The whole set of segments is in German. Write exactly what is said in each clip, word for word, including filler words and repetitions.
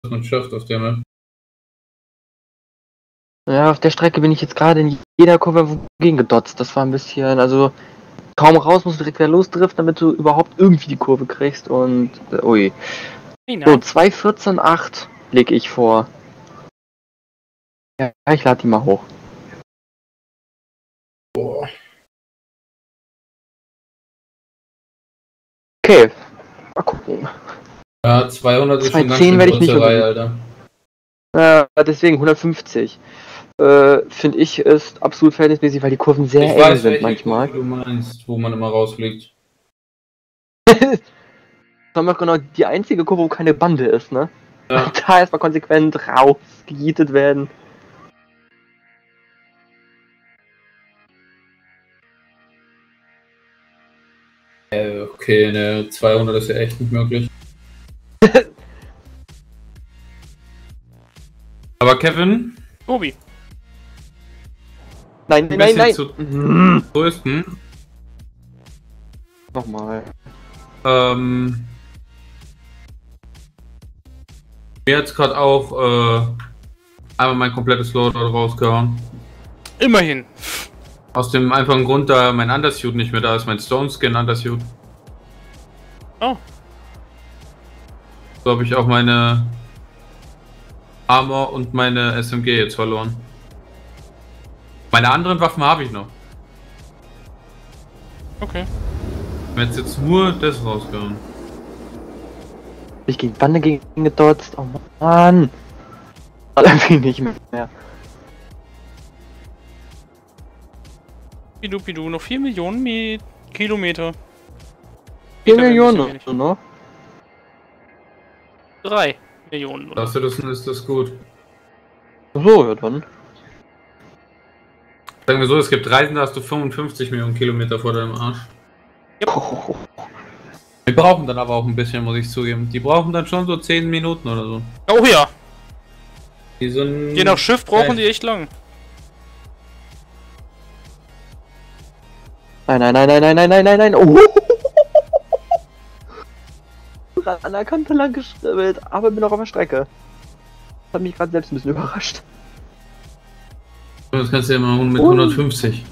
was man schafft auf der Map. Ja, auf der Strecke bin ich jetzt gerade in jeder Kurve gegengedotzt. Das war ein bisschen, also kaum raus, musst du direkt wieder losdriften, damit du überhaupt irgendwie die Kurve kriegst und äh, ui. Hey, So, zwei vierzehn acht lege ich vor. Ja, ich lade die mal hoch. Boah. Okay, mal gucken. Ja, zweihundert ist schon ganz zweihundertzehn schön werde ich nicht Putzerei, unbedingt. Alter. Äh, deswegen hundertfünfzig. Äh, finde ich ist absolut verhältnismäßig, weil die Kurven sehr Ich eng weiß, sind welche manchmal. Kurve du meinst, wo man immer rausfliegt. Das haben wir genau die einzige Kurve, wo keine Bande ist, ne? Ja. Da erstmal konsequent rausgejietet werden. Äh, okay, ne, zweihundert ist ja echt nicht möglich. Aber Kevin? Obi. Nein, Ein nein, nein, bisschen nein. zu Mhm. trösten. Nochmal. Ähm, mir hat's gerade auch äh, einmal mein komplettes Loadout rausgehauen. Immerhin. Aus dem einfachen Grund, da mein Undersuit nicht mehr da ist, mein Stone Skin Undersuit. Oh. So habe ich auch meine Armor und meine S M G jetzt verloren. Meine anderen Waffen habe ich noch. Okay. Mir hat's jetzt nur das rausgehauen. Ich gegen Bande gegen gedotzt. Oh Mann. Irgendwie nicht mehr. Pidu, Pidu, noch vier Millionen Mi Kilometer. vier Meter Millionen wären ein bisschen noch. drei Millionen. Oder? Das ist das gut. So, ja dann. Sagen wir so, es gibt Reisen, da hast du fünfundfünfzig Millionen Kilometer vor deinem Arsch. Oh, Wir brauchen dann aber auch ein bisschen, muss ich zugeben. Die brauchen dann schon so zehn Minuten oder so. Oh ja. Die sind Je nach Schiff brauchen Nein. die echt lang. nein, nein, nein, nein, nein, nein, nein, nein, nein. Oh. Gerade an der Kante lang geschribbelt, aber bin noch auf der Strecke. Das hat mich gerade selbst ein bisschen überrascht. Das kannst du ja mal mit Oh. hundertfünfzig.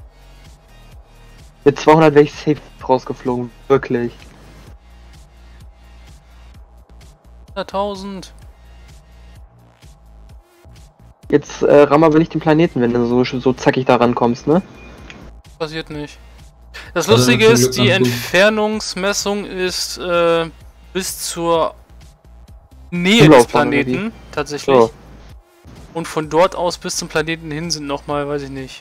Mit zweihundert wäre ich safe rausgeflogen, wirklich. hunderttausend. Jetzt äh, ramm aber nicht den Planeten, wenn du so, so zackig da rankommst, ne? Passiert nicht. Das Also Lustige zum ist, Glück die ganz gut. Entfernungsmessung ist äh, bis zur Nähe des Umlaufbahn, oder Planeten tatsächlich. So. Und von dort aus bis zum Planeten hin sind nochmal, weiß ich nicht,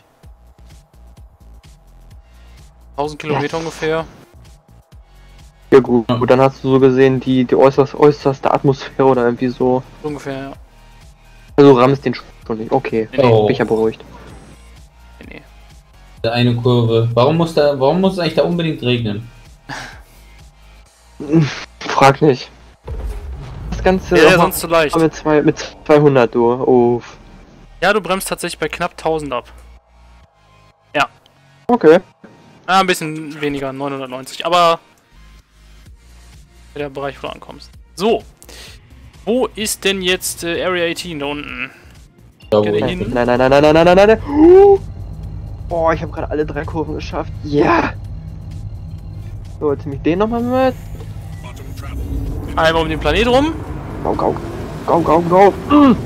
tausend Kilometer ungefähr. Ja gut, gut, dann hast du so gesehen die, die äußerst, äußerste Atmosphäre oder irgendwie so. Ungefähr, ja. Also rammst den schon nicht. Okay, Nee, Oh. bin ich ja beruhigt. Nee, nee. Der eine Kurve. Warum muss da, warum muss es eigentlich da unbedingt regnen? Frag nicht. Das Ganze Wäre ja auch sonst zu leicht. mit, zwei, mit zweihundert, du. Uff. Ja, du bremst tatsächlich bei knapp tausend ab. Okay. Ah, ein bisschen weniger, neunhundertneunzig, aber der Bereich, wo du ankommst. So. Wo ist denn jetzt äh, Area achtzehn da unten? Da Geht er wo- hin? Nein, nein, nein, nein, nein, nein, nein, nein, nein. Uh. Oh, ich habe gerade alle drei Kurven geschafft. Ja. So, jetzt nehme ich den nochmal mit. Einmal um den Planet rum. Go, go. Go, go, go. Mm.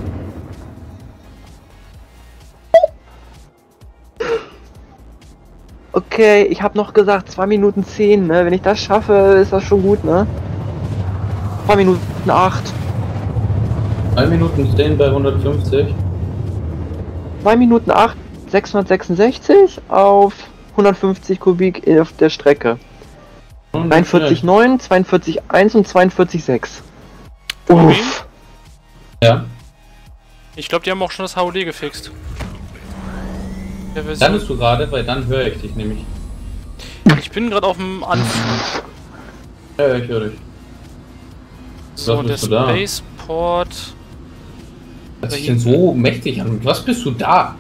Okay, ich habe noch gesagt zwei Minuten zehn, ne? Wenn ich das schaffe, ist das schon gut, ne? zwei Minuten acht. drei Minuten stehen bei hundertfünfzig. zwei Minuten acht, sechshundertsechsundsechzig auf hundertfünfzig Kubik auf der Strecke. dreiundvierzig neun, zweiundvierzig eins und zweiundvierzig sechs. Uff. Ja. Ich glaube, die haben auch schon das H U D gefixt. Der Dann Version. bist du gerade, weil dann höre ich dich nämlich. Ich bin gerade auf dem Anfang. Ja, ich höre dich. So, Was der bist du da? Spaceport. Hört sich denn so mächtig an? Was bist du da?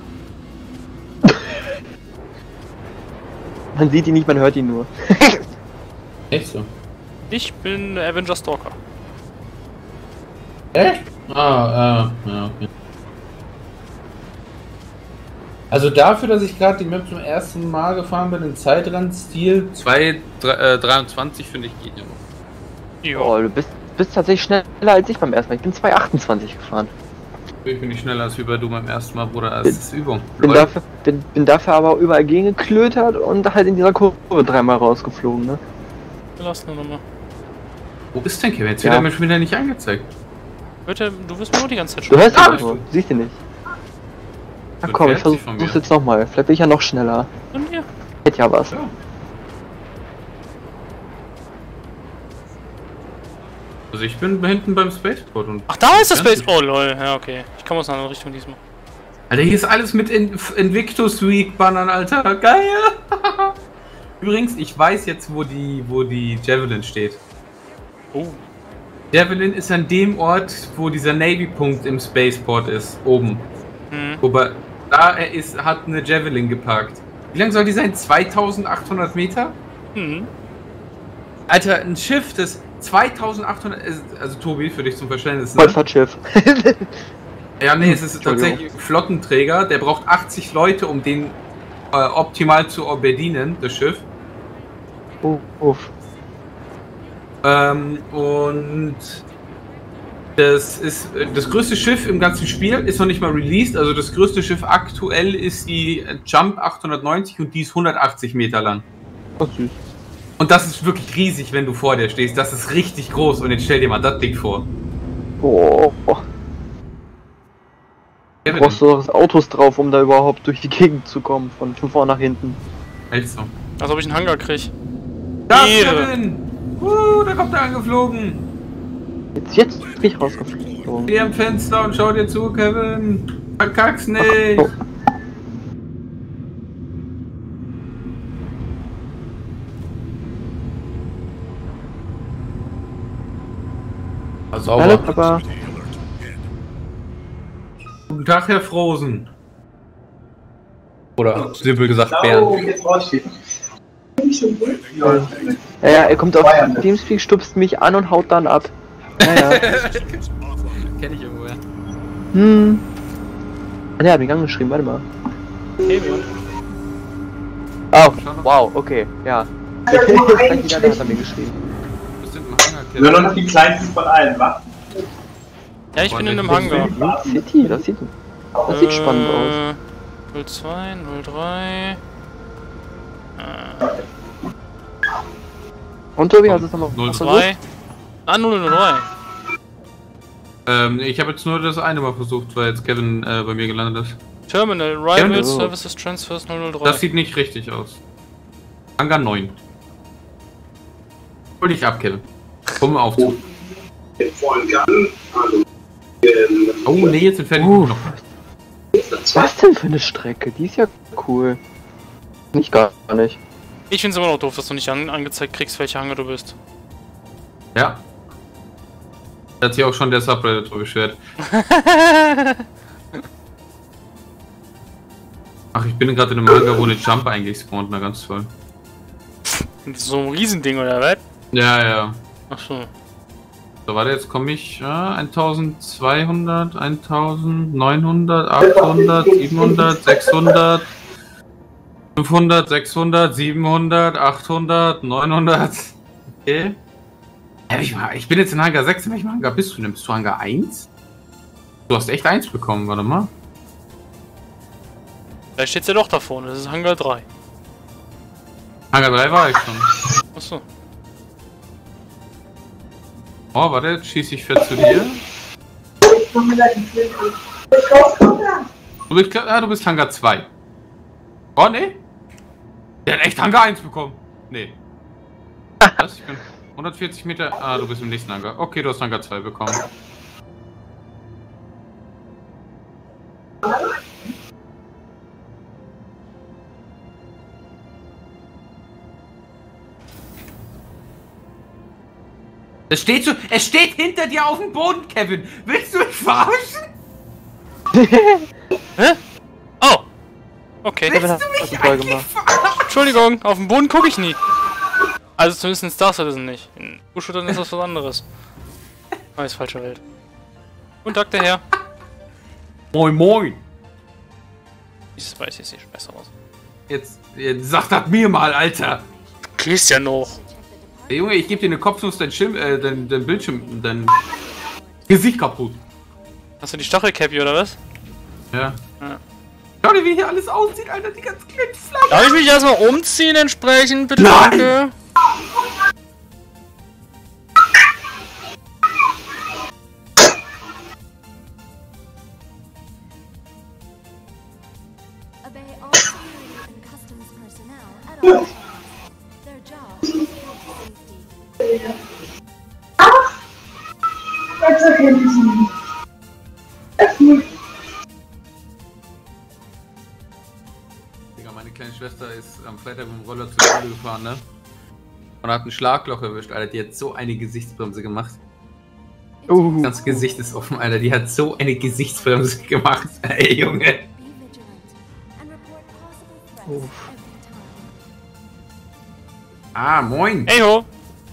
Man sieht ihn nicht, man hört ihn nur. Echt so? Ich bin Avenger Stalker. Echt? Ah, äh, ja, okay. Also dafür, dass ich gerade die Map zum ersten Mal gefahren bin, in Zeitrand-Stil zwei dreiundzwanzig finde ich geht ja noch. Jo. Oh, du bist, bist tatsächlich schneller als ich beim ersten Mal. Ich bin zwei achtundzwanzig gefahren. Ich bin nicht schneller als über du beim ersten Mal, Bruder. Das ist Übung. Bin dafür, bin, bin dafür aber überall gegengeklötert und halt in dieser Kurve dreimal rausgeflogen, ne? Wir lassen nur nochmal. Wo ist denn Kevin? Jetzt wird Ja. er mir schon wieder nicht angezeigt. Bitte, du wirst mir auch die ganze Zeit Du hörst Ah, ihn nur, siehst ihn nicht. Na komm, ich entfernt sich von versuch's mir. jetzt nochmal. Vielleicht bin ich ja noch schneller. von mir. Hätte ja was. Ja. Also ich bin hinten beim Spaceport und... Ach, da ist das Space. Oh lol, ja okay. Ich komme aus einer anderen Richtung diesmal. Alter, hier ist alles mit In Invictus Week Bannern, Alter. Geil! Übrigens, ich weiß jetzt, wo die, wo die Javelin steht. Oh. Javelin ist an dem Ort, wo dieser Navy-Punkt im Spaceport ist, oben. Hm. Wobei, da er ist, hat eine Javelin geparkt. Wie lang soll die sein? zweitausendachthundert Meter? Hm. Alter, ein Schiff, das zweitausendachthundert, ist- also Tobi, für dich zum Verständnis, ne? Kreuzfahrtschiff. Ja, nee, es ist Entschuldigung. tatsächlich ein Flottenträger, der braucht achtzig Leute, um den äh, optimal zu bedienen, das Schiff. Oh, uff. Ähm, und das ist äh, das größte Schiff im ganzen Spiel, ist noch nicht mal released, also das größte Schiff aktuell ist die äh, Jump achthundertneunzig und die ist hundertachtzig Meter lang. Oh, süß. Und das ist wirklich riesig, wenn du vor der stehst, das ist richtig groß und jetzt stell dir mal das Ding vor. Oh, oh. Ja, Du brauchst doch Autos drauf, um da überhaupt durch die Gegend zu kommen, von, von vorn nach hinten. echt so. Als ob ich einen Hangar krieg. Da ist Ehre. Kevin! Uh, da kommt er angeflogen! Jetzt, jetzt bin ich rausgeflogen. Geh am Fenster und schau dir zu, Kevin! Verkack's nicht! Oh. Ah, sauber. Hallo, Papa. Guten Tag, Herr Frozen. Oder simpel gesagt, Bernd. Ja, ja, er kommt auf Teamspeak, stupst mich an und haut dann ab. Ja, ja. Kenn ich irgendwo, ja. Hm. Ah, der hat mich angeschrieben, warte mal. Hey, Mann. Oh, wow, okay, ja. Gleich wieder, der hat er mir geschrieben. Das sind ein Hangar, Nur Kevin. noch die kleinsten von allen, wa? Ja, ich bin in einem Hangar. Blue City, das sieht, das sieht spannend aus. Äh, null zwei, null drei. Äh, Und Tobi, hast du es nochmal null versucht? zwei. Ah, null null drei. Ähm, ich habe jetzt nur das eine Mal versucht, weil jetzt Kevin äh, bei mir gelandet ist. Terminal, Rivals, Ja, Services, Transfers null null drei. Das sieht nicht richtig aus. Hangar neun. Hol dich ab, Kevin. Komm auf zu. Oh nee, jetzt sind fertig. Uh. noch. Was denn für eine Strecke? Die ist ja cool. Nicht gar nicht. Ich find's immer noch doof, dass du nicht an angezeigt kriegst, welcher Hangar du bist. Ja. Da hat sich auch schon der Subreddit beschwert. Ach, ich bin gerade in einem Hangar, wo eine Jump eigentlich spawnt, na ganz toll. So ein Riesending oder was? Ja, ja. Ach so. So, warte, jetzt komme ich. Ja, eintausendzweihundert, eintausendneunhundert, achthundert, siebenhundert, sechshundert, fünfhundert, sechshundert, siebenhundert, achthundert, neunhundert. Okay. Ja, ich, ich bin jetzt in Hangar sechs. In welchem Hangar bist du denn? Bist du Hangar eins? Du hast echt eins bekommen, warte mal. Da steht's ja doch da vorne, das ist Hangar drei. Hangar drei war ich schon. Achso. Oh, warte, jetzt schieße ich fett zu dir. Du bist, klar- ah, du bist Hangar zwei. Oh, nee. Der hat echt Hangar eins bekommen. Nee. Was? Ich bin hundertvierzig Meter. Ah, du bist im nächsten Hangar. Okay, du hast Hangar zwei bekommen. Es steht so, es steht hinter dir auf dem Boden, Kevin. Willst du mich verarschen? Hä? Oh! Okay. Kevin hat Willst du hat mich die Folge eigentlich gemacht. verarschen? Entschuldigung, auf dem Boden gucke ich nie. Also zumindest in Star Citizen nicht. In U-Shootern ist das was anderes. Ah, ist falsche Welt. Guten Tag, der Herr. Moin, moin. Ich weiß, jetzt sieht besser aus. Jetzt, jetzt sag das mir mal, Alter. Gehst ja noch. Hey, Junge, ich geb dir eine Kopfnuss, dein, Schirm, äh, dein, dein Bildschirm, dein Gesicht kaputt. Hast du die Stachelcappy oder was? Ja. Ja. Schau dir, wie hier alles aussieht, Alter, die ganz kleinen Flaggen. Darf ich mich erstmal umziehen entsprechend, bitte? Nein. Danke. Obey all security and customs personnel at all times. Their job is to safety. Digga, meine kleine Schwester ist am Freitag mit dem Roller zur Schule gefahren, ne? Und hat ein Schlagloch erwischt, Alter. Die hat so eine Gesichtsbremse gemacht. Uh. Das ganze Gesicht ist offen, Alter. Die hat so eine Gesichtsbremse gemacht. Ey, Junge. Be vigilant and report possible threats every time. Ah, moin. Hey ho.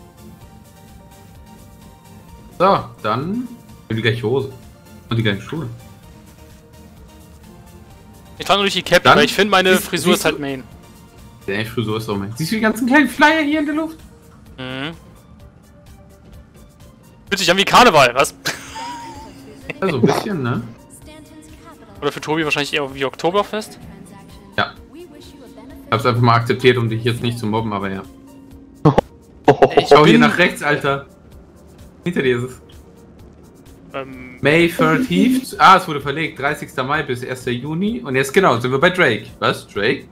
So, dann und die gleiche Hose. Und die gleichen Schuhe. Ich trage nur durch die Cappy, Dann weil ich finde, meine siehst- Frisur ist siehst halt du- Main. Der Frisur ist auch mein. Siehst du die ganzen kleinen Flyer hier in der Luft? Mhm. Fühlt sich an wie Karneval, was? Ja, so ein bisschen, ne? Stanton's capital Oder für Tobi wahrscheinlich eher wie Oktoberfest. transaction. Ja. We wish you a benefit. Ich hab's einfach mal akzeptiert, um dich jetzt nicht zu mobben, aber ja. Ich Schau hier bin- nach rechts, Alter. Hinter dir ist es. Ähm, May thirteenth. Ah, es wurde verlegt. dreißigster Mai bis erster Juni. Und jetzt genau, sind wir bei Drake. Was? Drake?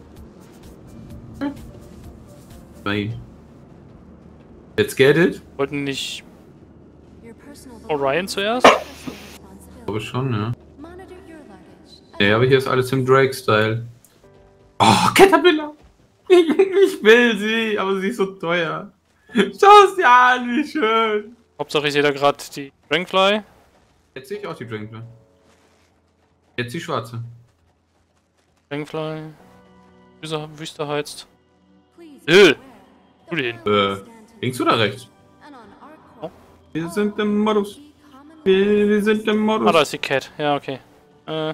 May. Let's get it. wollten nicht Your personal Orion zuerst? personal responsibility. Glaube schon, ja. Monitor your luggage. Ja, aber hier ist alles im Drake-Style. Oh, Caterpillar! Ich will sie, aber sie ist so teuer. Schau es dir an, wie schön. Hauptsache ich sehe da gerade die Dragonfly. Jetzt sehe ich auch die Dragonfly. Jetzt die schwarze. Dragonfly. Wüste, Wüste heizt. Please Äh. be aware. Wo denn? Äh, links oder rechts? And on our court, Wir sind im Modus. key common Wir, wir sind im Ah, da Modus. ist die Cat. Ja, okay. Äh,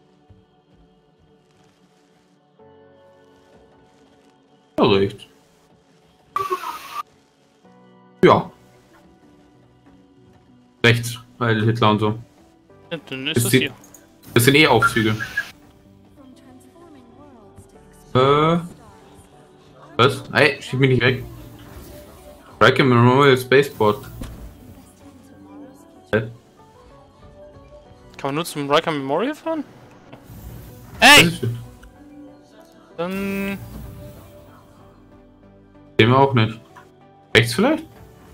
Ja, rechts. Ja. Rechts, weil Hitler und so. dann ist Ist es die- hier. Das sind eh Aufzüge. from transforming worlds to Äh. Was? Ey, schieb mich nicht weg. Drake Memorial Spaceport. Hä? Kann man nur zum Riker Memorial fahren? Was Ey! ist das? Dann. Sehen wir auch nicht. Rechts vielleicht?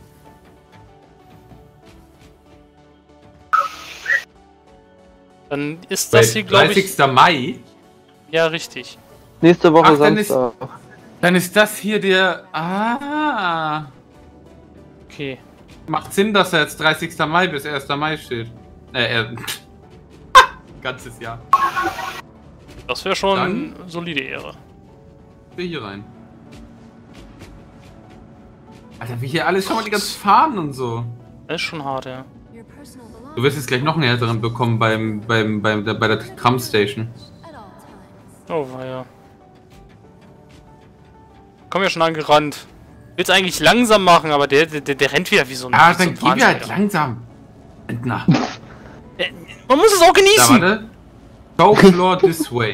Dann ist das hier, glaube ich. dreißigster Mai? Ja, richtig. Nächste Woche Ach, dann ist- Samstag. Dann ist das hier der... Ah. Okay. Macht Sinn, dass er jetzt dreißigster Mai bis erster Mai steht. Äh, äh. Ganzes Jahr. Das wäre schon Dann- solide Ehre. Wir hier rein. Alter, wie hier alles, schau mal die ganzen Fahnen und so. Das ist schon hart, ja. your personal Du belongings wirst jetzt gleich noch einen härteren bekommen beim, beim, beim, der, bei der Tram-Station. at all times. Oh, war ja. Komm ja schon angerannt. Will's eigentlich langsam machen, aber der, der, der rennt wieder wie so ein. Ah, wie so dann ein gib mir halt Wahnsinniger. langsam. Na, Äh, Man muss es auch da genießen. warte. Go floor this way.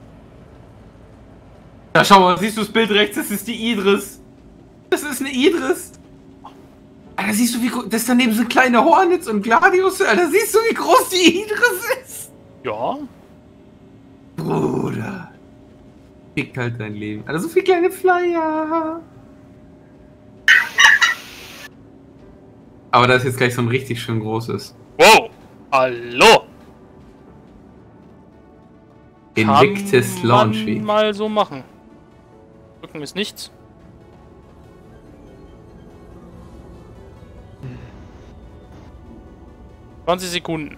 Da schau mal, siehst du das Bild rechts? Das ist die Idris. Das ist eine Idris. Alter, siehst du, wie groß. Das daneben sind kleine Hornets und Gladius. Alter, siehst du, wie groß die Idris ist? Ja. Bruder. Fickt halt dein Leben. Alter, so viele kleine Flyer. Aber da ist jetzt gleich so ein richtig schön großes. Wow. Hallo. Invictus Kann Launch man Week. mal so machen. Rücken ist nichts. zwanzig Sekunden.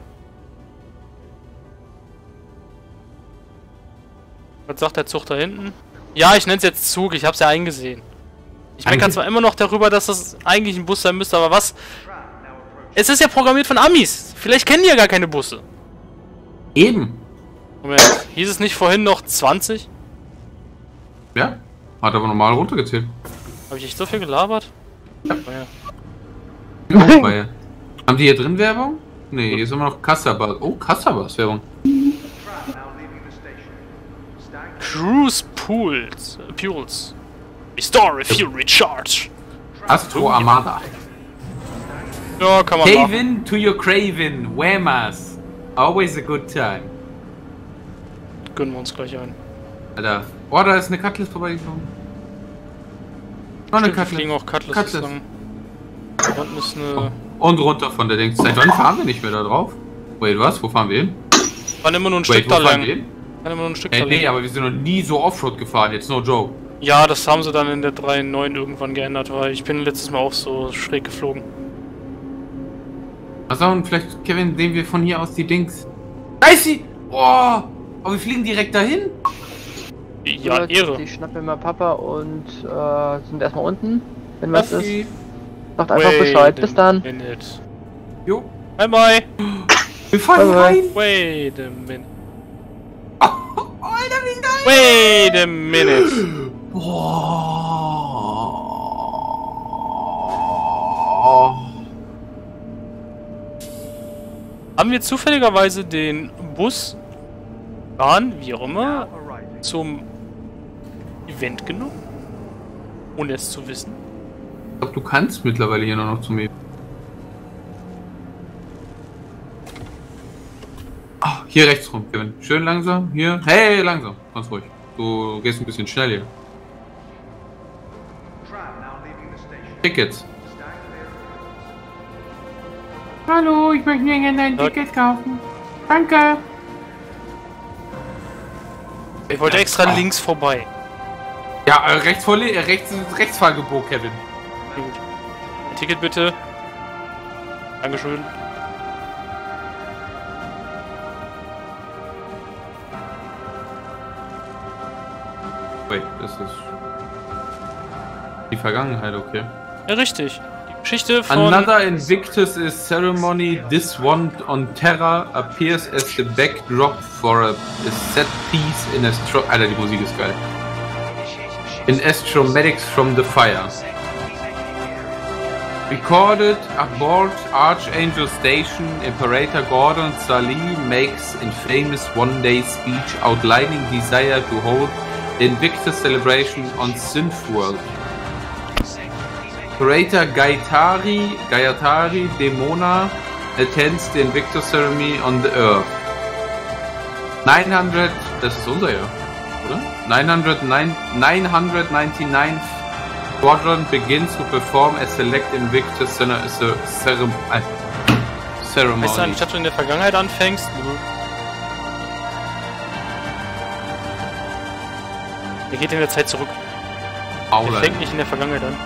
Was sagt der Zug da hinten? Ja, ich nenne es jetzt Zug, ich hab's ja eingesehen. Ich meckere Eigentlich- zwar immer noch darüber, dass das eigentlich ein Bus sein müsste, aber was? Es ist ja programmiert von Amis. Vielleicht kennen die ja gar keine Busse. Eben. Moment, hieß es nicht vorhin noch zwanzig? Ja, hat aber normal runtergezählt. Habe ich echt so viel gelabert? Ja. Oh, ja. Oh, bei- Haben die hier drin Werbung? Nee, hier ist immer noch Kassabas. Oh, Kassabas Werbung. Cruise Pools. Pools. Restore a fuel recharge. Astro Armada. Ja, kann man machen. Cave-in to your Craven. Whammers. Always a good time. Gönnen wir uns gleich ein. Alter. Oh, da ist eine Cutlass vorbeigeflogen. Noch eine Stimmt, wir Cutlass. fliegen auch Cutlass, Cutlass. lang. Da unten ist eine... Und runter von der Dings. Seit wann fahren wir nicht mehr da drauf? Wait, was? Wo fahren wir hin? Waren immer nur ein Wait, Stück wo da fahren lang. wir hin? Waren immer nur ein Stück Ey, da nee, lang. aber wir sind noch nie so Offroad gefahren. Jetzt no joke. Ja, das haben sie dann in der drei Punkt neun irgendwann geändert, weil ich bin letztes Mal auch so schräg geflogen. Also, und vielleicht, Kevin, sehen wir von hier aus die Dings. Da ist sie! Oh! Aber wir fliegen direkt dahin? Ja, So, Ehre. Ich schnappe mir mal Papa und äh, sind erstmal unten. Wenn was Okay. ist, sagt einfach Bescheid. Bis dann. Minute. Jo. Bye bye. Wir fahren Bye, bye. rein! Wait a minute. Oh, Alter, wie geil! Wait a minute. Boah. Haben wir zufälligerweise den Bus, Bahn, wie auch immer, zum Event genommen? Ohne es zu wissen. Ich glaube, du kannst mittlerweile hier nur noch zu mir. Ah, hier rechts rum, Kevin. Schön langsam. Hier. Hey, langsam. Ganz ruhig. Du gehst ein bisschen schnell hier. Tickets. Hallo, ich möchte mir gerne ein Ja. Ticket kaufen. Danke. Ich wollte extra links vorbei. Ja, äh, rechts vor äh, rechts ist Rechtsfahrgebot, Kevin. Gut. Ein Ticket bitte. Dankeschön. Wait, das ist die Vergangenheit, okay. Ja, richtig. Die Geschichte von... Another Invictus is ceremony. This one on Terra appears as the backdrop for a, a set piece in Astro. Alter, die Musik ist geil. In Astromedics from the Fire. Recorded aboard Archangel Station, Imperator Gordon Sali makes infamous one-day speech outlining desire to hold the Invictus celebration on Synthworld. Imperator Gaetari, Gaetari Demona attends the Invictus ceremony on the Earth. neunhundert, das ist unser Jahr, oder? neunhundertneun, neunhundertneunundneunzig Squadron begins to perform a select Invictus Cere- Cer- Cerem- äh, ceremony. Weißt du anstatt du in der Vergangenheit anfängst? Er geht in der Zeit zurück. Er Aula. fängt nicht in der Vergangenheit an.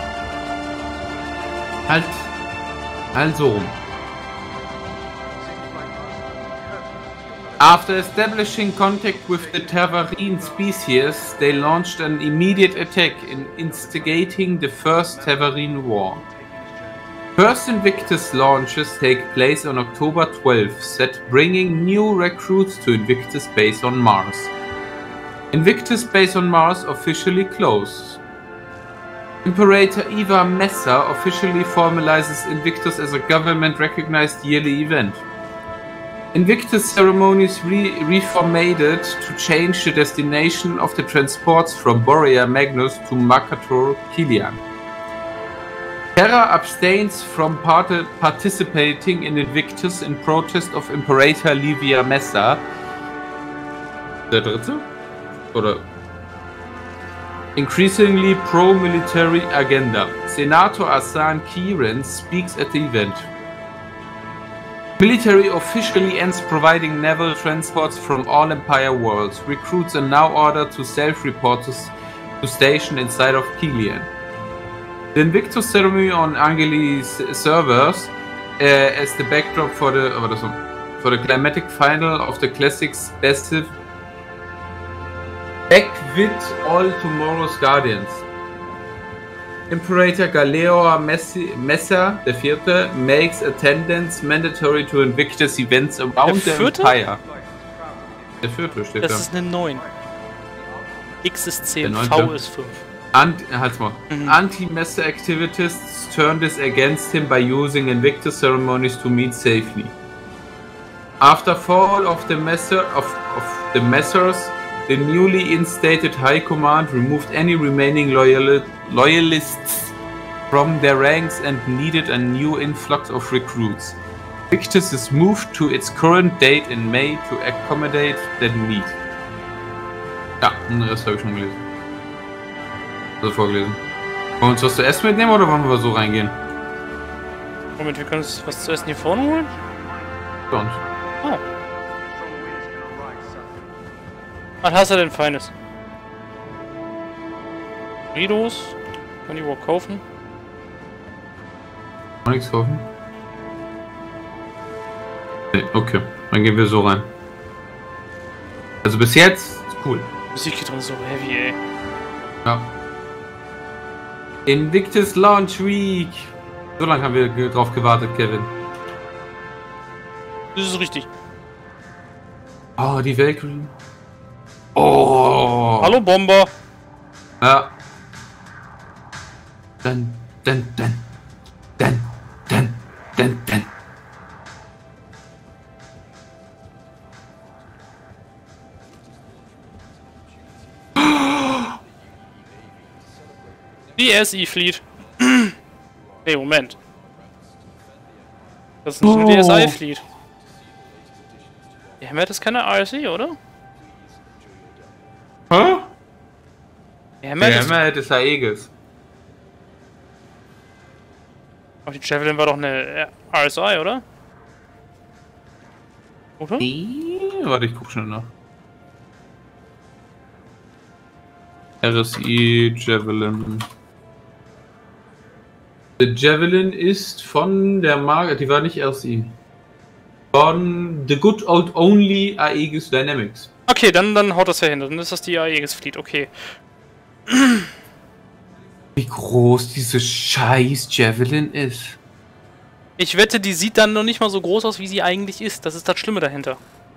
Halt. Also rum. After establishing contact with the Tavarine species, they launched an immediate attack in instigating the First Tavarine War. First Invictus launches take place on October twelfth, set bringing new recruits to Invictus Base on Mars. Invictus Base on Mars officially closed. Imperator Eva Messa officially formalizes Invictus as a government-recognized yearly event. Invictus ceremonies re reformatted to change the destination of the transports from Borea Magnus to Makator Kilian. Terra abstains from part participating in Invictus in protest of Imperator Livia Messa. Der dritte? Oder? Increasingly pro-military agenda. Senator Asan Kiran speaks at the event. Military officially ends providing naval transports from all Empire worlds. Recruits are now ordered to self-report to, to station inside of Kilian. The Invictus ceremony on Angelis servers uh, as the backdrop for the oh, das, for the climatic final of the classics Bessive Back with all Tomorrow's Guardians. Imperator Galeor Messi, Messer, der vierte, makes attendance mandatory to Invictus events around the Empire. Der vierte steht da. Das ist eine neun. X ist zehn, Der V neunte. ist fünf. Anti, halt's mal. Mhm. Anti-Messer activists turn this against him by using Invictus ceremonies to meet safely. After fall of the Messer of, of the Messers, the newly instated High Command removed any remaining loyal, loyalists from their ranks and needed a new influx of recruits. Invictus is moved to its current date in May to accommodate that need. Ja, den Rest habe ich schon gelesen. Also vorgelesen. Wollen wir uns was zu essen mitnehmen oder wollen wir so reingehen? Moment, wir können uns was zu essen hier vorne holen? Sonst. Oh. Was hast du denn Feines? Ridos? Kann ich überhaupt kaufen? Kann nichts kaufen? Nee, okay. Dann gehen wir so rein. Also bis jetzt ist cool. Musik geht drin so heavy, ey. Ja. Invictus Launch Week. So lange haben wir ge- drauf gewartet, Kevin. Das ist richtig. Oh, die Valkyrie. Oh. Hallo Bomber. Ja. Dann, dann, dann. Dann, dann, dann, dann. D S I Fleet. Nee, Moment. Das ist nicht eine Oh. D S I Fleet. Der Hammer ist keine R S I, oder? Hä? Der Hammer Der ist... Hammer ist Aegis. Aber die Javelin war doch eine R S I, oder? Oder? Nee, warte, ich guck schnell nach. R S I Javelin. Die Javelin ist von der Marke, die war nicht R S I. Von The Good Old Only Aegis Dynamics. Okay, dann, dann haut das ja hin. Dann ist das die Aegis Fleet, okay. Wie groß diese scheiß Javelin ist. Ich wette, die sieht dann noch nicht mal so groß aus, wie sie eigentlich ist. Das ist das Schlimme dahinter.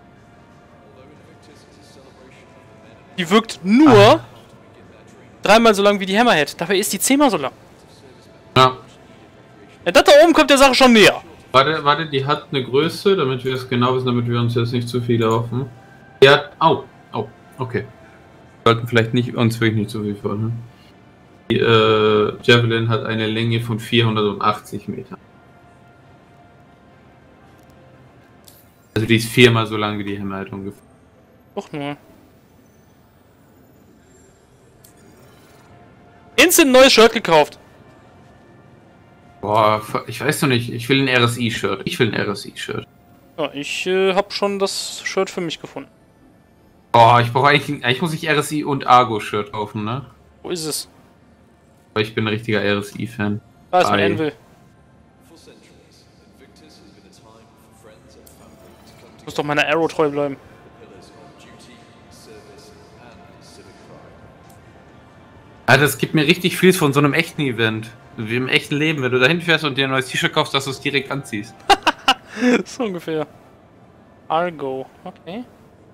Die wirkt nur Ah. dreimal so lang wie die Hammerhead. Dabei ist die zehnmal so lang. Ja. Ja, das da oben kommt der Sache schon näher. Warte, warte, die hat eine Größe, damit wir es genau wissen, damit wir uns jetzt nicht zu viel laufen. Die hat. Au, au, okay. Wir sollten vielleicht nicht uns wirklich nicht zu viel vornehmen. Die äh, Javelin hat eine Länge von vierhundertachtzig Metern. Also die ist viermal so lang wie die Hammer halt ungefähr. Doch nur. Instant neues Shirt gekauft. Boah, ich weiß noch nicht, ich will ein R S I-Shirt. Ich will ein R S I-Shirt. Ja, ich äh, habe schon das Shirt für mich gefunden. Oh, ich brauche eigentlich, eigentlich muss ich R S I und Argo-Shirt kaufen, ne? Wo ist es? Weil ich bin ein richtiger R S I-Fan. Da ist mein Ei. Anvil. Ich muss doch meiner Arrow treu bleiben. Alter, das gibt mir richtig viel von so einem echten Event. Wie im echten Leben. Wenn du dahin fährst und dir ein neues T-Shirt kaufst, dass du es direkt anziehst. So ungefähr. Argo, okay.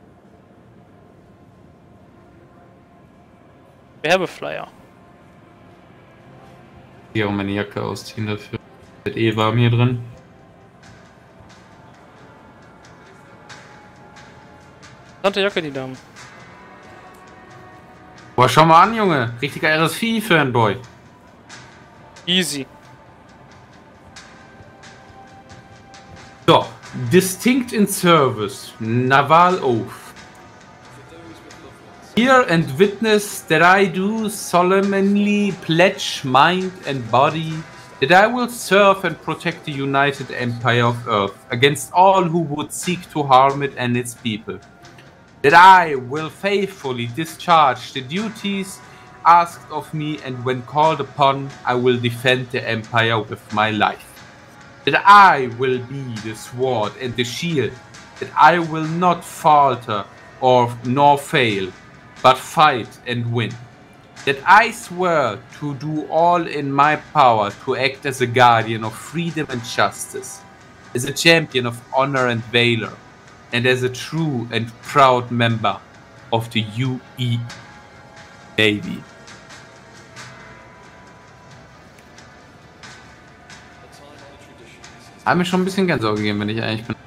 Werbeflyer. Hier auch meine Jacke ausziehen dafür. Wird eh warm hier drin. Interessante Jacke, die Damen. Boah, schau mal an, Junge. Richtiger R S I-Fanboy. Easy. So. Distinct in Service. Naval Oath. Hear and witness that I do solemnly pledge mind and body that I will serve and protect the United Empire of Earth against all who would seek to harm it and its people. That I will faithfully discharge the duties asked of me, and when called upon, I will defend the Empire with my life. That I will be the sword and the shield, that I will not falter or nor fail, but fight and win. that I swear to do all in my power to act as a guardian of freedom and justice, as a champion of honor and valor, and as a true and proud member of the U E Navy. Hat mir schon ein bisschen Gänsehaut gegeben, wenn ich ehrlich bin.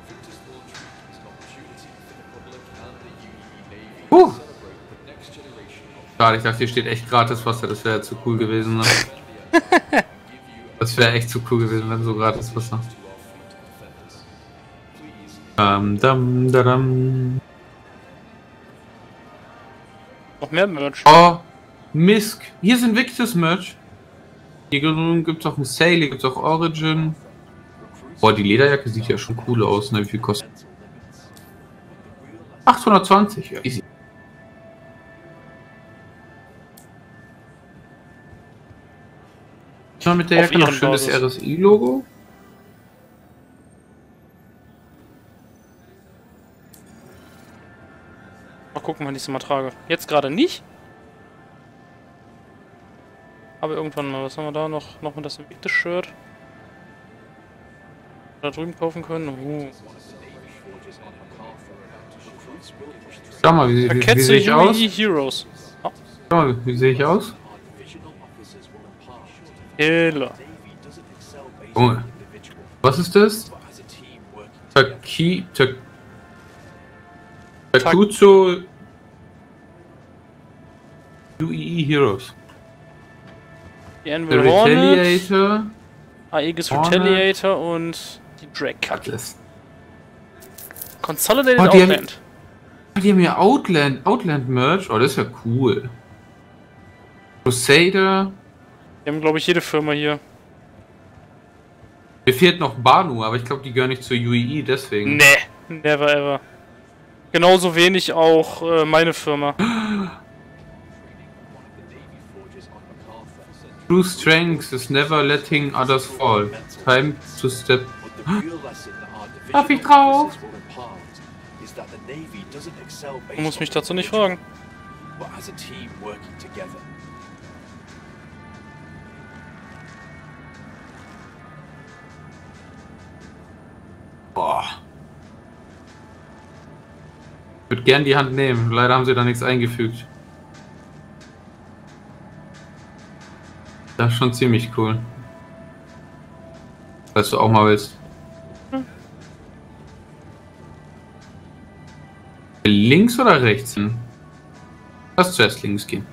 Uh. Schade, ich dachte, hier steht echt gratis Wasser, das wäre zu cool gewesen. Ne? Das wäre echt zu cool gewesen, wenn so gratis Wasser. Um, dum, da, dum. Noch mehr Merch. Oh, Misk. Hier ist Invictus Merch. Hier gibt es auch ein Sale, hier gibt es auch Origin. Boah, die Lederjacke sieht ja schon cool aus, ne? Wie viel kostet? achthundertzwanzig, ja, easy. Schon mit der Jacke noch schönes R S I-Logo. Mal gucken, wann ich es mal trage. Jetzt gerade nicht. Aber irgendwann mal. Was haben wir da noch? Nochmal das Invictus-Shirt. Da drüben kaufen können. Uh. Schau mal, wie, wie, wie sehe ich aus? Heroes. Oh. Schau mal, wie sehe ich aus? Killer. Oh. Was ist das? Taki... Tak Takuzo... U E E Heroes. Die Anvil Hornet, Retaliator... Aegis Hornet. Retaliator und die Drake Cut. Consolidated Oh, die Outland. Haben, die haben ja Outland, Outland Merch. Oh, das ist ja cool. Crusader. Wir haben, glaube ich, jede Firma hier. Mir fehlt noch Banu, aber ich glaube, die gehören nicht zur U E E, deswegen. Nee, never ever. Genauso wenig auch äh, meine Firma. True strength is never letting others fall. Time to step. Darf ich drauf? Du musst mich dazu nicht fragen. Boah. Ich würde gern die Hand nehmen. Leider haben sie da nichts eingefügt. Das ist schon ziemlich cool. Falls du auch mal willst. Hm. Links oder rechts hin? Lass zuerst links gehen.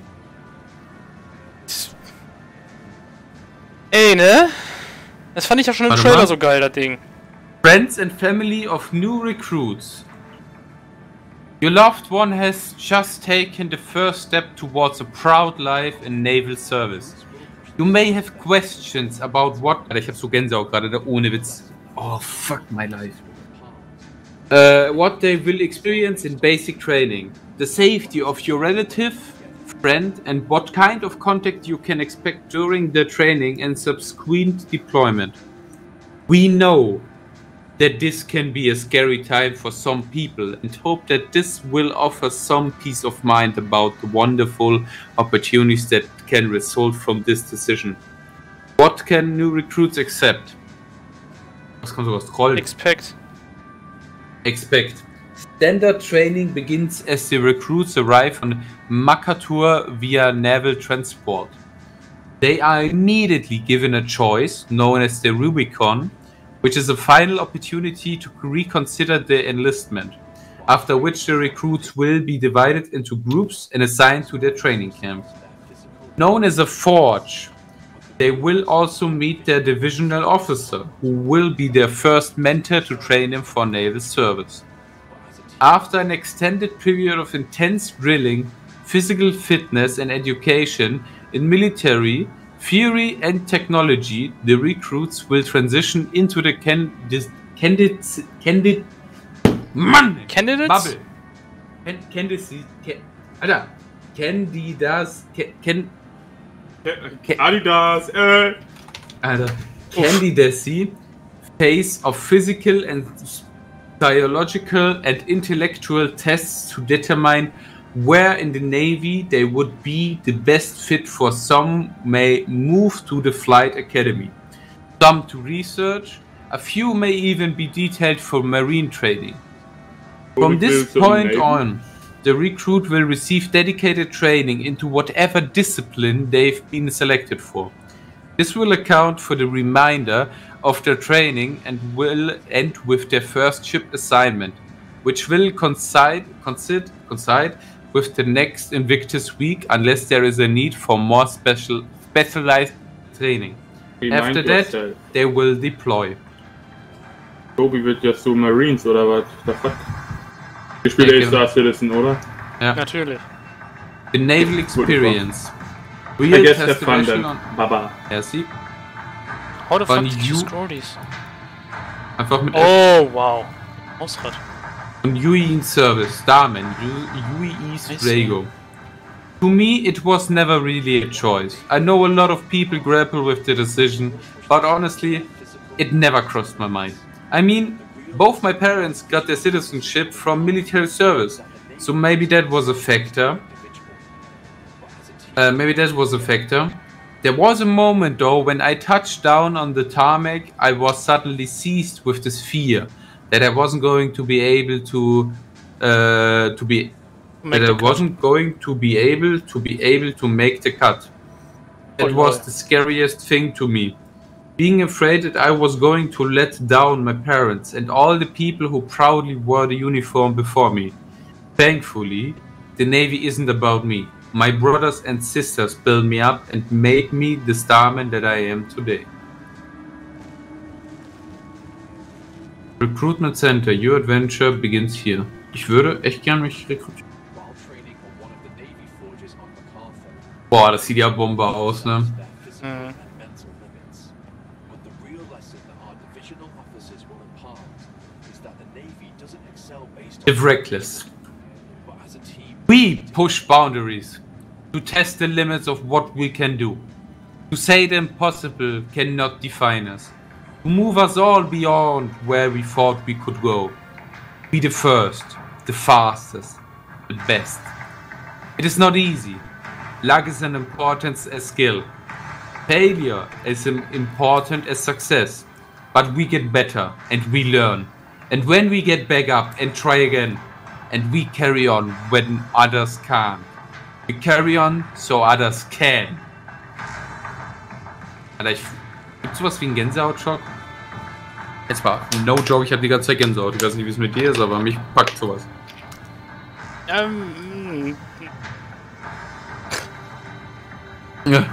Ey, ne? Das fand ich ja schon im Warte Trailer mal. so geil, das Ding. Friends and family of new recruits. Your loved one has just taken the first step towards a proud life in naval service. You may have questions about what... Alter, ich hab so Gänsehaut gerade, da ohne Witz. Oh, fuck my life. Uh, what they will experience in basic training. The safety of your relative, friend, and what kind of contact you can expect during the training and subsequent deployment. We know that this can be a scary time for some people and hope that this will offer some peace of mind about the wonderful opportunities that can result from this decision. What can new recruits accept? Was kommt sowas? Troll. Expect. Expect. Standard training begins as the recruits arrive on Makatur via naval transport. They are immediately given a choice, known as the Rubicon, which is a final opportunity to reconsider their enlistment, after which the recruits will be divided into groups and assigned to their training camp. Known as a Forge, they will also meet their divisional officer, who will be their first mentor to train them for naval service. After an extended period of intense drilling, physical fitness and education in military, theory and technology, the recruits will transition into the candid candidates candid Mann! Candidates? Bubble. Can candidacy can Alter. Candidas can, can Adidas, äh. Alter. Candidacy phase of physical and biological and intellectual tests to determine where in the Navy they would be the best fit for. Some may move to the flight academy, some to research, a few may even be detailed for marine training. From this point on, the recruit will receive dedicated training into whatever discipline they've been selected for. This will account for the remainder of their training and will end with their first ship assignment, which will coincide, coincide, coincide with the next Invictus week unless there is a need for more special specialized training. After that, they will deploy. Tobi wird jetzt so Marines oder was? The fuck? Ich spiele A-Star Citizen, oder? Ja. Natürlich. The Naval Experience. I guess have fun then. Baba. Ja, sie. How the fuck did you score these? Einfach mit Oh, wow. Ausrad. Und U E in Service, Starman, U E E Strago. To me, it was never really a choice. I know a lot of people grapple with the decision, but honestly, it never crossed my mind. I mean, both my parents got their citizenship from military service, so maybe that was a factor. Uh, maybe that was a factor. There was a moment though when I touched down on the tarmac, I was suddenly seized with this fear that I wasn't going to be able to uh, to be Make that I the wasn't going to be able to be able to make the cut. It Oh, was no. the scariest thing to me. Being afraid that I was going to let down my parents and all the people who proudly wore the uniform before me. Thankfully, the Navy isn't about me. My brothers and sisters built me up and made me the starman that I am today. Recruitment Center, your adventure begins here. Ich würde echt gern mich rekrutieren. Boah, das sieht ja Bombe aus, ne? Mhm. If reckless. We push boundaries to test the limits of what we can do. To say the impossible cannot define us. To move us all beyond where we thought we could go. Be the first, the fastest, the best. It is not easy. Luck is as important as skill. Failure is as important as success. But we get better and we learn. And when we get back up and try again, and we carry on when others can't. We carry on so others can. Alter, ich, gibt's sowas wie einen Gänsehaut-Schock? Jetzt war no joke, ich hab die ganze Zeit Gänsehaut. Ich weiß nicht, wie es mit dir ist, aber mich packt sowas. Ähm. Ja.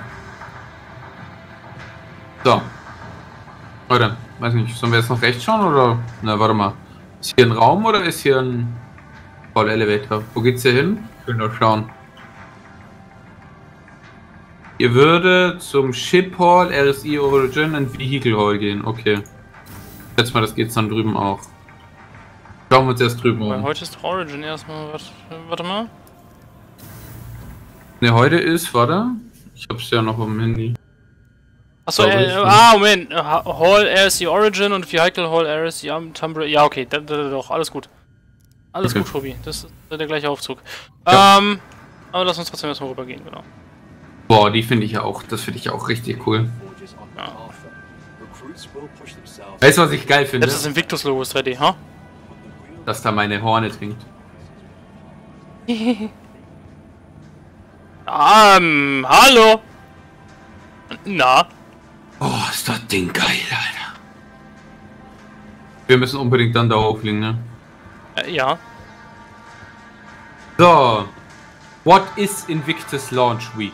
So. Leute, weiß nicht, sollen wir jetzt noch rechts schauen oder? Na, warte mal. Ist hier ein Raum oder ist hier ein Voll Elevator? Wo geht's hier hin? Ich will nur schauen. Ihr würde zum Ship Hall, R S I Origin und Vehicle Hall gehen. Okay. Jetzt mal, das geht's dann drüben auch. Schauen wir uns erst drüben Weil um. heute ist Origin erstmal. Warte, warte mal. Ne, heute ist, warte. Ich hab's ja noch auf dem Handy. Achso, Glaube äh, ich, ah, Moment. Hall R S I Origin und Vehicle Hall R S I am Tumblr. Ja, okay, da, da, doch, alles gut. Alles Okay. gut, Tobi. Das ist der gleiche Aufzug. Ja. Ähm, aber lass uns trotzdem erstmal rübergehen, genau. Boah, die finde ich ja auch, das finde ich auch richtig cool. Ja. Weißt du, was ich geil finde? Selbst das Invictus-Logo ist drei D, ha? Dass da meine Horne trinkt. Ähm, hallo? Na? Oh, ist das Ding geil, Alter. Wir müssen unbedingt dann da hochfliegen, ne? Äh, ja. So. What is Invictus Launch Week?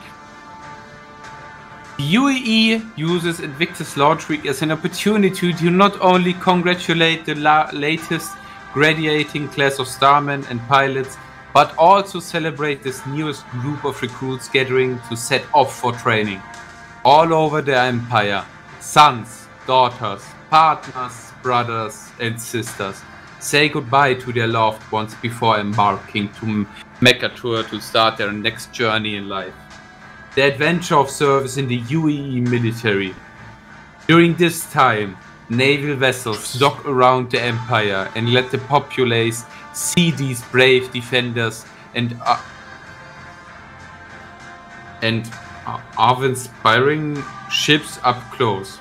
U E E uses Invictus Launch Week as an opportunity to not only congratulate the la latest graduating class of starmen and pilots, but also celebrate this newest group of recruits gathering to set off for training. All over the Empire, sons, daughters, partners, brothers and sisters say goodbye to their loved ones before embarking to Mecca-Tour to start their next journey in life. The adventure of service in the U E E military. During this time, naval vessels dock around the Empire and let the populace see these brave defenders and uh, and awe-inspiring ships up close.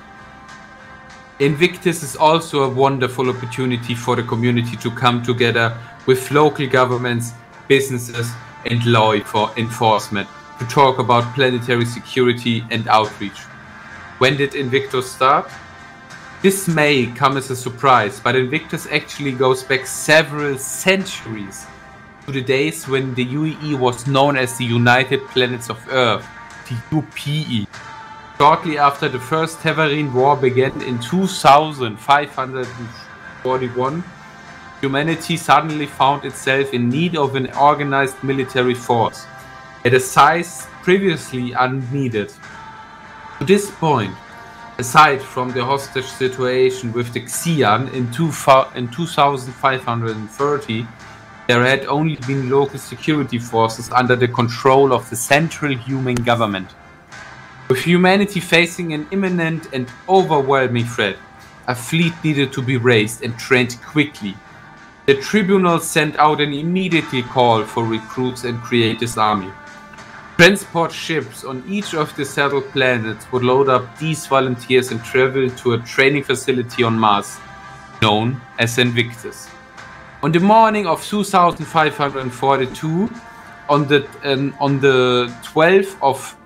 Invictus is also a wonderful opportunity for the community to come together with local governments, businesses, and law enforcement to talk about planetary security and outreach. When did Invictus start? This may come as a surprise, but Invictus actually goes back several centuries to the days when the U E E was known as the United Planets of Earth, the U P E. Shortly after the First Tevarin War began in two thousand five hundred forty-one, humanity suddenly found itself in need of an organized military force, at a size previously unneeded. To this point, aside from the hostage situation with the Xi'an in, in two thousand five hundred thirty, there had only been local security forces under the control of the central human government. With humanity facing an imminent and overwhelming threat, a fleet needed to be raised and trained quickly. The tribunal sent out an immediate call for recruits and create this army. Transport ships on each of the settled planets would load up these volunteers and travel to a training facility on Mars, known as Invictus. On the morning of two thousand five hundred forty-two, on the um, on the twelfth of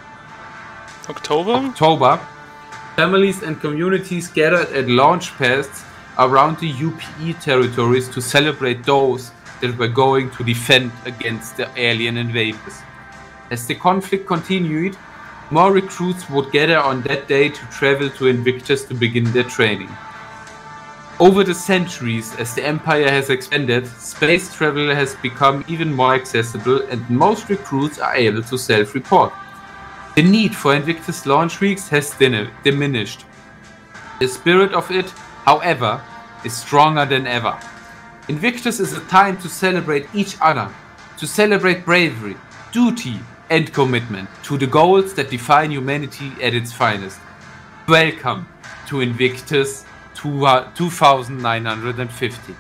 October? October, families and communities gathered at launch pads around the U P E territories to celebrate those that were going to defend against the alien invaders. As the conflict continued, more recruits would gather on that day to travel to Invictus to begin their training. Over the centuries, as the Empire has expanded, space travel has become even more accessible and most recruits are able to self-report. The need for Invictus launch weeks has diminished. The spirit of it, however, is stronger than ever. Invictus is a time to celebrate each other, to celebrate bravery, duty, and commitment to the goals that define humanity at its finest. Welcome to Invictus two thousand nine hundred fifty.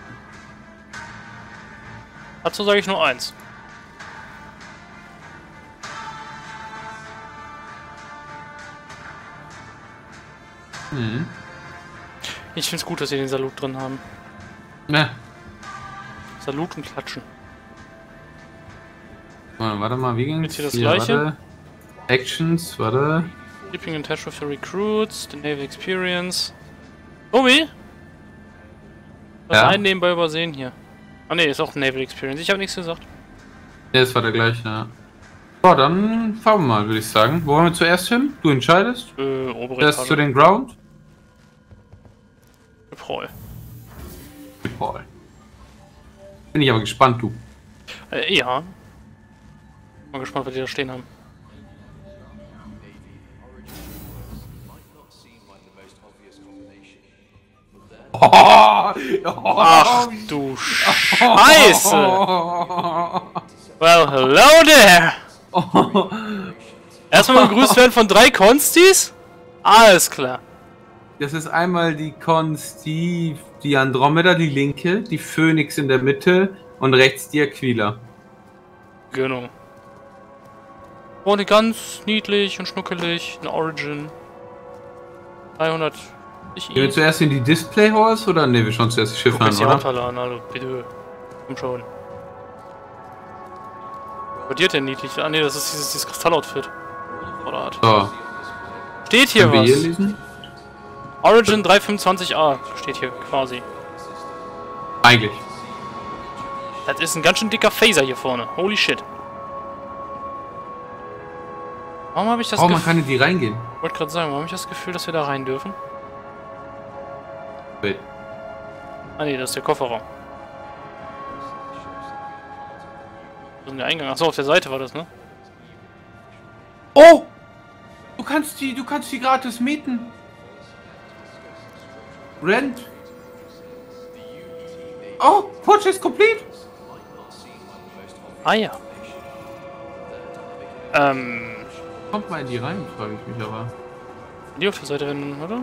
Dazu sage ich nur eins. Hm. Ich finde es gut, dass sie den Salut drin haben. Ne. Salut und Klatschen. Warte mal, wie ging's? Jetzt hier das Hier, gleiche. warte. Actions, warte. Keeping in touch with the recruits, the Naval Experience. Omi? Das Ja? einen nebenbei übersehen hier. Ah ne, ist auch Naval Experience. Ich habe nichts gesagt. Ja, das war der gleiche, ja. So, dann fahren wir mal, würde ich sagen. Wo wollen wir zuerst hin? Du entscheidest. Äh, obere Erst zu Etage. den Ground. Paul. Paul. Bin ich aber gespannt, du. Äh, ja. Mal gespannt, was die da stehen haben. Oh, Ach du Scheiße! Well, hello there! Erstmal begrüßt werden von drei Konstis? Alles klar. Das ist einmal die Consti, die Andromeda, die linke, die Phoenix in der Mitte und rechts die Aquila. Genau. Oh, eine ganz niedlich und schnuckelig, eine Origin. dreihundert. Ich Gehen wir zuerst in die Display Halls oder ne, wir schauen zuerst die Schiffe Guck an, jetzt die oder? runterladen, also bitte. Komm schon. Was dir denn niedlich? Ah ne, das ist dieses, dieses Kristalloutfit. Oder Art. So, Steht hier können wir was? hier lesen? Origin drei fünfundzwanzig A steht hier quasi. Eigentlich. Das ist ein ganz schön dicker Phaser hier vorne. Holy shit. Warum habe ich das Oh, man Gefühl... kann in die reingehen. Ich wollte gerade sagen, warum habe ich das Gefühl, dass wir da rein dürfen? Wait. Ah ne, das ist der Kofferraum. Wo ist denn der Eingang? Achso, auf der Seite war das, ne? Oh! Du kannst die, du kannst die gratis mieten. Rent. Oh, purchase complete. Ah ja. Ähm... Kommt mal in die rein, frage ich mich aber. Die auf der Seite rennen, oder?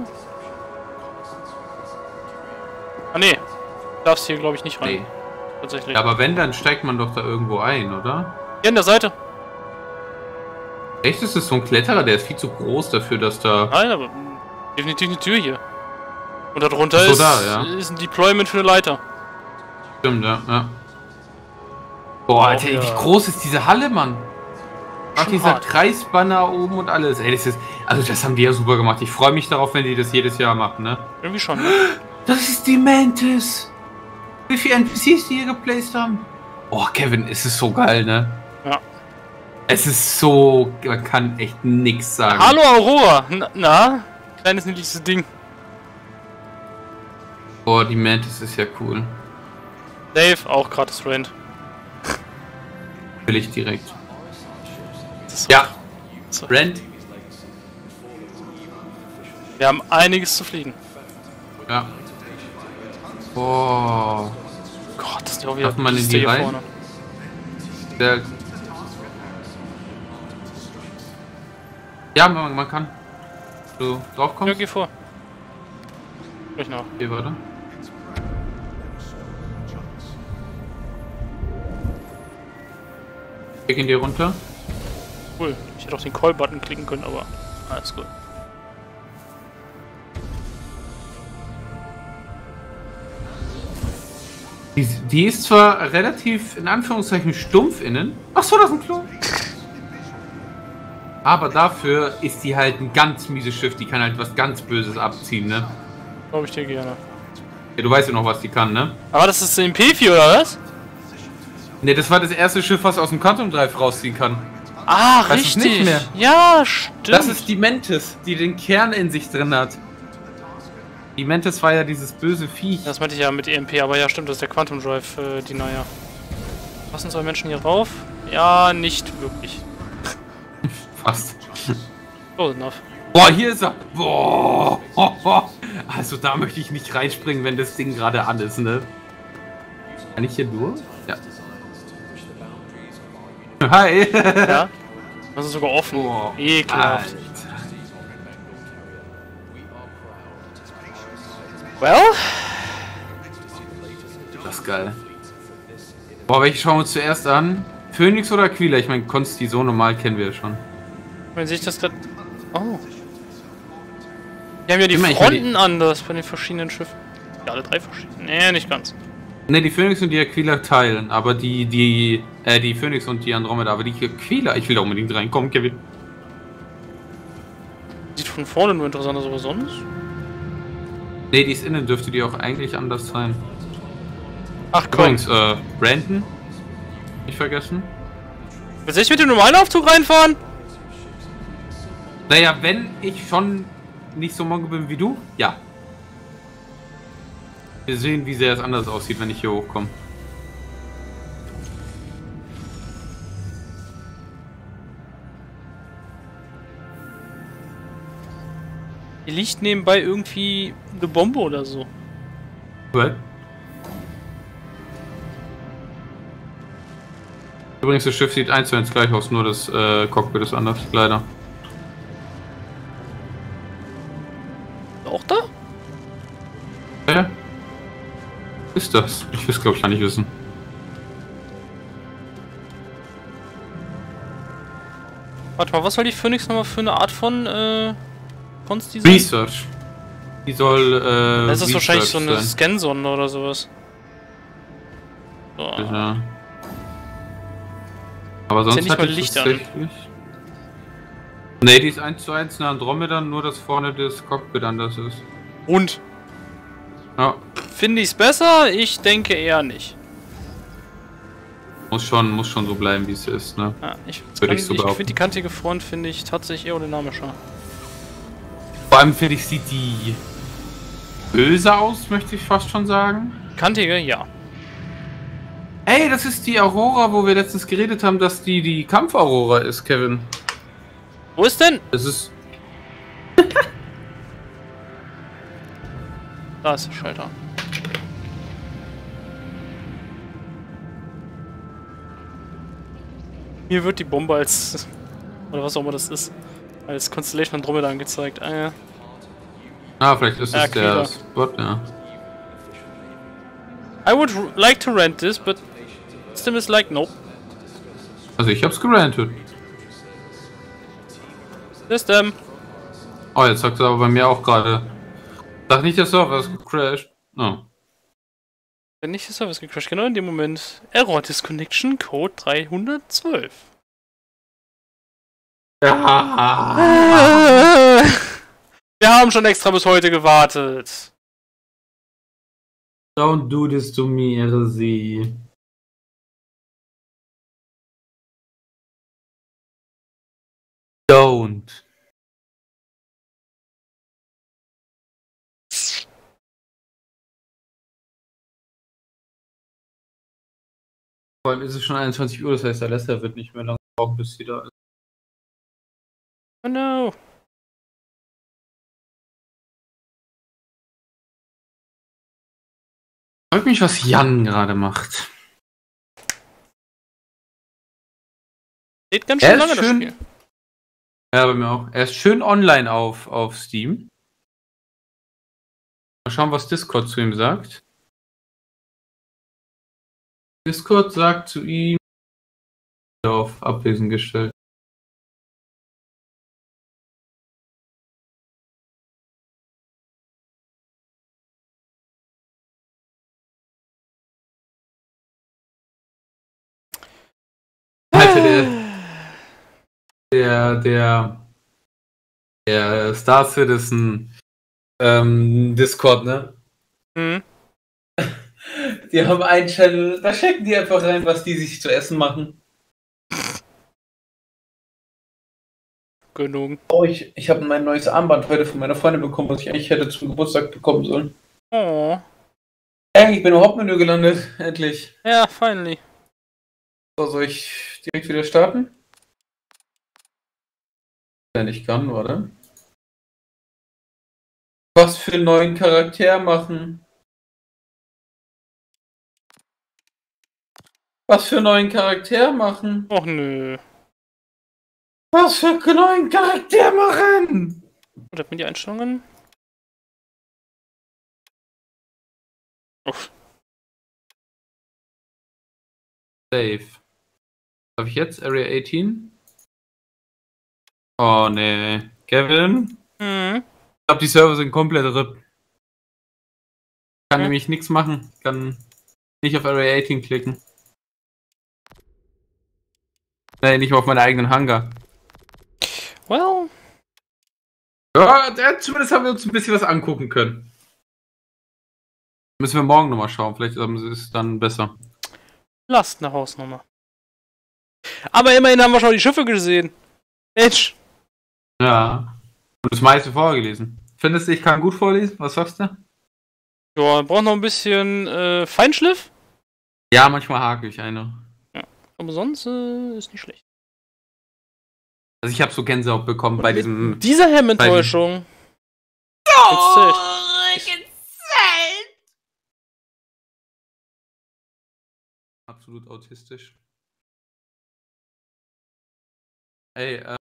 Ah ne, darfst hier glaube ich nicht rein. Nee. Tatsächlich. Ja, aber wenn, dann steigt man doch da irgendwo ein, oder? Hier an der Seite. Echt, ist es so ein Kletterer? Der ist viel zu groß dafür, dass da... Nein, aber definitiv eine Tür hier. Und darunter So, ist, da, ja. ist ein Deployment für eine Leiter. Stimmt, ja. ja. Boah, Alter, ja. wie groß ist diese Halle, Mann? Ach, Schon dieser hart. Kreisbanner oben und alles. Ey, das ist... Also, das haben die ja super gemacht. Ich freue mich darauf, wenn die das jedes Jahr machen, ne? Irgendwie schon, ne? Das ist die Mantis! Wie viele N P Cs die hier geplaced haben? Oh, Kevin, es ist so geil, ne? Ja. Es ist so... Man kann echt nix sagen. Hallo Aurora! Na, na? Kleines niedliches Ding. Boah, die Mantis ist ja cool. Dave, auch gratis Rent. Will ich direkt. Das ist so- Ja, so. Rent. Wir haben einiges zu fliegen. Ja. Boah. Gott, das ist ja auch wieder Darf man in Biester die hier rein? vorne. Der... Ja, man, man kann. Du drauf Ja, kommst? geh vor. Gleich nach. Hier, warte. Ich ihn dir runter. Cool. Ich hätte auch den Call-Button klicken können, aber alles gut. Die, die ist zwar relativ, in Anführungszeichen, stumpf innen. Ach so, das ist ein Klo. Aber dafür ist die halt ein ganz mieses Schiff. Die kann halt was ganz Böses abziehen, ne? Glaube ich dir gerne. Ja, du weißt ja noch, was die kann, ne? Aber das ist ein P vier oder was? Ne, das war das erste Schiff, was aus dem Quantum Drive rausziehen kann. Ah, Das ist richtig. nicht mehr. Ja, stimmt. Das ist die Mantis, die den Kern in sich drin hat. Die Mantis war ja dieses böse Viech. Das meinte ich ja mit E M P, aber ja, stimmt, das ist der Quantum Drive äh, Denier. Passen zwei Menschen hier rauf? Ja, nicht wirklich. Fast. Close enough. Boah, hier ist er. Boah. Oh, oh. Also da möchte ich nicht reinspringen, wenn das Ding gerade an ist, ne? Kann ich hier durch? Ja. Hi. Ja? Das ist sogar offen. Boah. Ekelhaft. Alter. Well? Das ist geil. Boah, welche schauen wir uns zuerst an? Phoenix oder Aquila? Ich meine, Konsti so normal kennen wir ja schon. Wenn sich das gerade. Oh. Die haben ja die Immer, ich Fronten anders bei den verschiedenen Schiffen. Ja, alle drei verschiedene. Nee, nicht ganz. Ne, die Phoenix und die Aquila teilen, aber die, die, äh, die Phoenix und die Andromeda, aber die Aquila, ich will da unbedingt reinkommen, Kevin. Sieht von vorne nur interessant aus, aber sonst? Ne, die ist innen, dürfte die auch eigentlich anders sein. Ach komm. Übrigens, äh, Brandon, nicht vergessen. Willst du echt mit dem normalen Aufzug reinfahren? Naja, wenn ich schon nicht so mongo bin wie du, ja. Wir sehen, wie sehr es anders aussieht, wenn ich hier hochkomme. Hier liegt nebenbei irgendwie eine Bombe oder so. What? Übrigens, das Schiff sieht eins zu eins gleich aus, nur das äh, Cockpit ist anders, leider. Auch da? Ja. Ist das? Ich will es, glaube ich, gar nicht wissen. Warte mal, was soll die Phoenix nochmal für eine Art von äh, Konsti sein? Research. Die soll, äh. Das ist wahrscheinlich so eine sein. Scansonde oder sowas. So. Ja. Aber Ist ja sonst nicht hat mal die Licht an. tatsächlich... Ne, die ist eins zu eins eine Andromeda, nur dass vorne das Cockpit anders ist. Und? Ja, Finde ich es besser? Ich denke eher nicht. muss schon, muss schon so bleiben, wie es ist, ne? Ja, ich Würde ich so ich behaupten. finde die kantige Front finde ich tatsächlich aerodynamischer. Vor allem finde ich, sieht die böse aus, möchte ich fast schon sagen. Kantige, ja. Ey, das ist die Aurora, wo wir letztens geredet haben, dass die die Kampf-Aurora ist, Kevin. Wo ist denn? Das ist... Da ist der Schalter. Mir wird die Bombe als... oder was auch immer das ist. Als Constellation Andromeda angezeigt. Ah ja. Ah, vielleicht ist es Ja, der Aquila. Spot, ja. I would r- like to rent this, but System is like, nope. Also ich hab's gerantet. System. Oh, jetzt sagt er aber bei mir auch gerade. Sag nicht, der Server ist gecrashed. Oh. Wenn nicht der Service gecrashed, genau in dem Moment. Error Disconnection Code dreihundertzwölf. Ja. Wir haben schon extra bis heute gewartet. Don't do this to me, R C. Don't. Vor allem ist es schon einundzwanzig Uhr, das heißt, der Lester wird nicht mehr lange brauchen, bis sie da ist. Oh no. Ich frage mich, was Jan gerade macht. Geht ganz Er schön ist lange das schön- Spiel. Ja, bei mir auch. Er ist schön online auf, auf Steam. Mal schauen, was Discord zu ihm sagt. Discord sagt zu ihm auf abwesend gestellt. Alter, der, der, der, der Star Citizen ähm, Discord, ne? Hm. Die haben einen Channel, da checken die einfach rein, was die sich zu essen machen. Genug. Oh, ich, ich habe mein neues Armband heute von meiner Freundin bekommen, was ich eigentlich hätte zum Geburtstag bekommen sollen. Oh. Ey, ich bin im Hauptmenü gelandet, endlich. Ja, finally. So, soll ich direkt wieder starten? Wenn ich kann, warte. Was für einen neuen Charakter machen? Was für einen neuen Charakter machen? Och nö. Was für einen neuen Charakter machen? Oder hat mir die Einstellungen? Uff. Save. Darf ich jetzt? Area achtzehn? Oh nee. Kevin? Hm. Ich glaube, die Server sind komplett R I P. Kann Hm. nämlich nichts machen. Kann nicht auf Area achtzehn klicken. Nee, nicht mal auf meinen eigenen Hangar. Well. Ja, der, zumindest haben wir uns ein bisschen was angucken können. Müssen wir morgen nochmal schauen. Vielleicht ist es dann besser. Lasst eine Hausnummer. Aber immerhin haben wir schon die Schiffe gesehen. Mensch. Ja. Und das meiste vorgelesen. Findest du, ich kann gut vorlesen? Was sagst du? Ja, braucht noch ein bisschen äh, Feinschliff. Ja, manchmal hake ich eine. Aber sonst äh, ist nicht schlecht. Also ich habe so Gänsehaut bekommen Und bei mit diesem... dieser Hemmentäuschung. Gezählt. Absolut autistisch. Ey, äh,